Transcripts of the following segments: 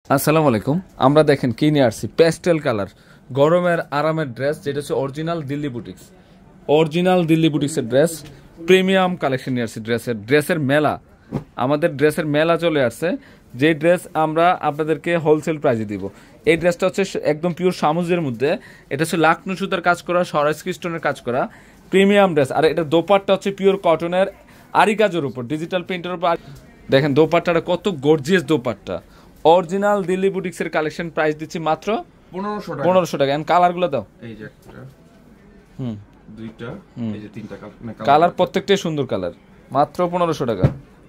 আসসালামু আলাইকুম। আমরা দেখেন কি নিয়ে আসছি, পেস্টেল কালার গরমের আরামের ড্রেস, যেটা হচ্ছে অরিজিনাল দিল্লি বুটিক্সের ড্রেস, প্রিমিয়াম কালেকশন নিয়ে আসছি। ড্রেসের মেলা, আমাদের ড্রেসের মেলা চলে আসছে। যে ড্রেস আমরা আপনাদেরকে হোলসেল প্রাইসে দিব। এই ড্রেসটা হচ্ছে একদম পিওর সামুজের মধ্যে, এটা হচ্ছে লাকনু সুতার কাজ করা, সরাসরি স্টোনের কাজ করা প্রিমিয়াম ড্রেস। আর এটা দোপাট্টা হচ্ছে পিওর কটনের আরি কাজের উপর, ডিজিটাল প্রিন্টের উপর। দেখেন দোপাট্টাটা কত গর্জিয়াস দোপাট্টা, অরিজিনাল দিল্লি বুটিক্সের কালেকশন। প্রাইস দিচ্ছি মাত্র 1500 টাকা। এন্ড কালারগুলো দাও। এই যে একটা, দুইটা, এই যে তিনটা কালার, প্রত্যেকটাই সুন্দর কালার। মাত্র 1500 টাকা।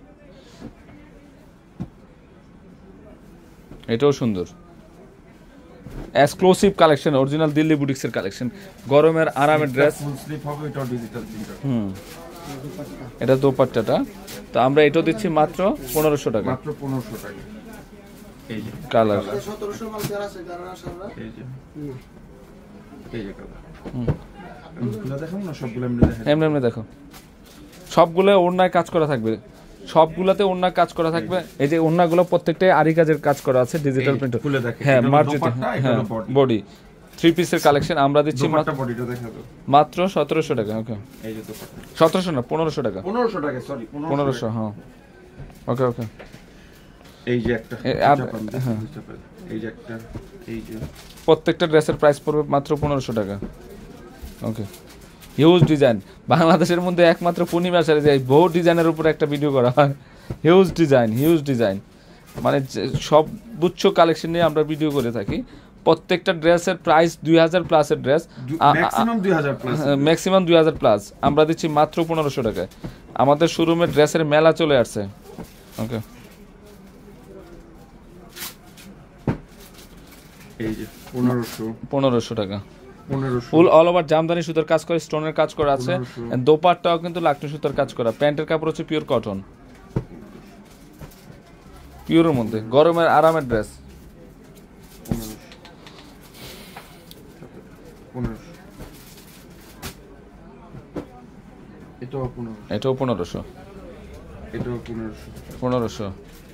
এটাও সুন্দর, এক্সক্লুসিভ কালেকশন, অরিজিনাল দিল্লি বুটিক্সের কালেকশন, গরমের আরামের ড্রেস। ফুল স্লিভ হবে, এটা ডিজিটাল প্রিন্টার। এটা দোপাট্টাটা, তো আমরা এটাও দিচ্ছি মাত্র 1500 টাকা। মাত্র 1500 টাকা। এই যে কালার, 1700 মাল যারা আছে যারা আসলে এই যে কালার। এগুলো দেখাবো না, সবগুলো এমনি দেখো। সবগুলো ওড়নায় কাজ করা থাকবে, সবগুলাতে ওড়না কাজ করা থাকবে। এই যে ওড়নাগুলো প্রত্যেকটাই আরি কাজের কাজ করা আছে, ডিজিটাল প্রিন্ট। হ্যাঁ, মার্জিত, হ্যাঁ, বডি 3 পিসের কালেকশন আমরা দিচ্ছি মাত্র 1700 টাকা। ওকে, এই যে দোপাট্টা 1700 না, 1500 টাকা। 1500 টাকা, সরি 1500। হ্যাঁ, ওকে ওকে। এই যে একটা, এই যে একটা, এই যে প্রত্যেকটা ড্রেসের প্রাইস পড়বে মাত্র 1500 টাকা। ওকে, হিউজ ডিজাইন, বাংলাদেশের মধ্যে একমাত্র পূর্ণিমা শাড়ি যায় বহু ডিজাইনের উপর একটা ভিডিও করা হয়। হিউজ ডিজাইন, মানে সর্বোচ্চ কালেকশন নিয়ে আমরা ভিডিও করে থাকি। প্রত্যেকটা ড্রেসের প্রাইস 2000 প্লাসের ড্রেস, ম্যাক্সিমাম 2000 প্লাস। আমরা দিচ্ছি মাত্র 1500 টাকায়। আমাদের শোরুমে ড্রেসের মেলা চলে আসছে। ওকে, এই যে 1500 টাকা। ফুল অল ওভার জামদানি সুতার কাজ করে, স্টোনের কাজ করা আছে। দোপাট্টাও কিন্তু লাকনু সুতার কাজ করা। প্যান্টের কাপড় হচ্ছে পিওর কটন, পিওরের মধ্যে গরমের আরামের ড্রেস। 1500। এটাও 1500। এটাও 1500। এটাও 1500। 1500।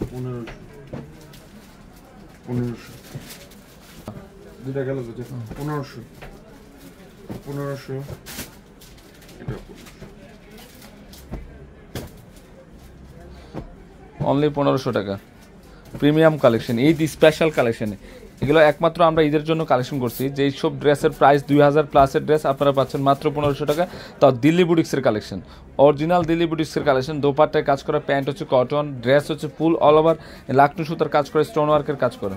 1500। দুটা গেল তো 1500। 1500। এটা অনলি 1500 টাকা। Premium collection, Eid special collection. এগুলো একমাত্র আমরা ঈদের জন্য কালেকশন করছি। যেই সব ড্রেসের প্রাইস 2000 প্লাসের ড্রেস আপনারা পাচ্ছেন মাত্র 1500 টাকা। তাও দিল্লি বুটিক্সের কালেকশন, অরিজিনাল দিল্লি বুটিক্সের কালেকশন। দোপাট্টায় কাজ করা, প্যান্ট হচ্ছে কটন, ড্রেস হচ্ছে ফুল অল ওভার লাকনু সুতার কাজ করে, স্টোন ওয়ার্কের কাজ করে।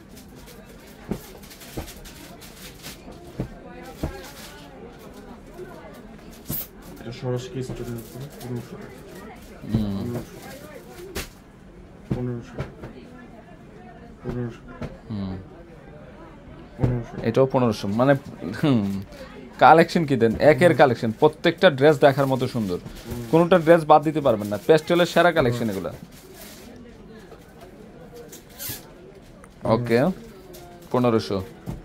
এটা সরাসরি স্টোনের উপরে 1500 টাকা। 1500। এটাও 1500। মানে কালেকশন কি দেন, একের কালেকশন। প্রত্যেকটা ড্রেস দেখার মতো সুন্দর, কোনোটা ড্রেস বাদ দিতে পারবেন না। পেস্টেলের সেরা কালেকশন এগুলো। ওকে, 1500।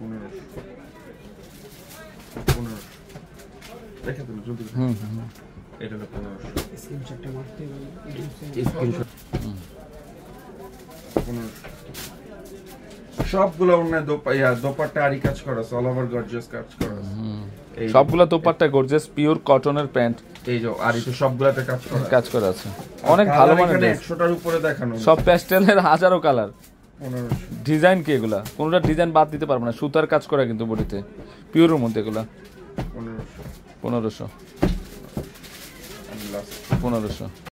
সবগুলো দোপাট্টা আরি কাজ করা, অল ওভার গর্জিয়াস কাজ করা। সবগুলা দোপাট্টা গর্জিয়াস পিওর কটনের প্যান্ট। এই যে আরিতে সবগুলাতে কাজ করা আছে। অনেক ভালো মানের, 100টার উপরে দেখানো। সব পেস্টেলের হাজারো কালার। 1500। ডিজাইন কি এগুলা, কোনোটা ডিজাইন বাদ দিতে পারবো না। সুতার কাজ করা কিন্তু বডিতে, পিওরের মধ্যে এগুলা। 1500।